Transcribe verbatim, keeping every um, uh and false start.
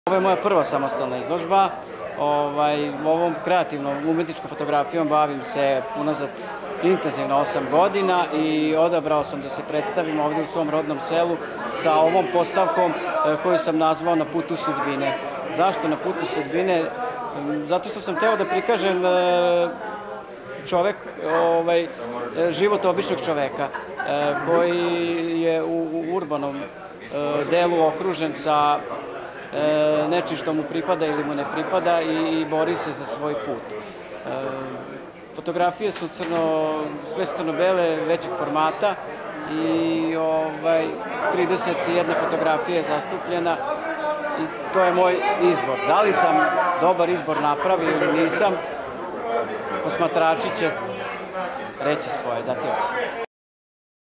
Ovo je moja prva samostalna izložba. Ovaj, ovom kreativnom umetničkom fotografijom bavim se unazad intenzivno osam godina i odabrao sam da se predstavim ovde u svom rodnom selu sa ovom postavkom koju sam nazvao Na putu sudbine. Zašto Na putu sudbine? Zato što sam hteo da prikažem čovek, ovaj, život običnog čoveka koji je u urbanom delu okružen sa nečim što mu pripada ili mu ne pripada i bori se za svoj put. Fotografije su crno, sve su crno-bele, većeg formata i trideset jedna fotografija je zastupljena i to je moj izbor. Da li sam dobar izbor napravio ili nisam, posmatrači će reći svoje, dati ocenu.